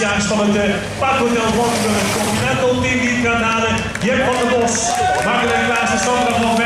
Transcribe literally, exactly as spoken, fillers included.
winstjaars van het uh, Parkhotel Rotterdam, het Continental team die het gaat halen. Jep van der Bos, Margaret Klaas en Sandra van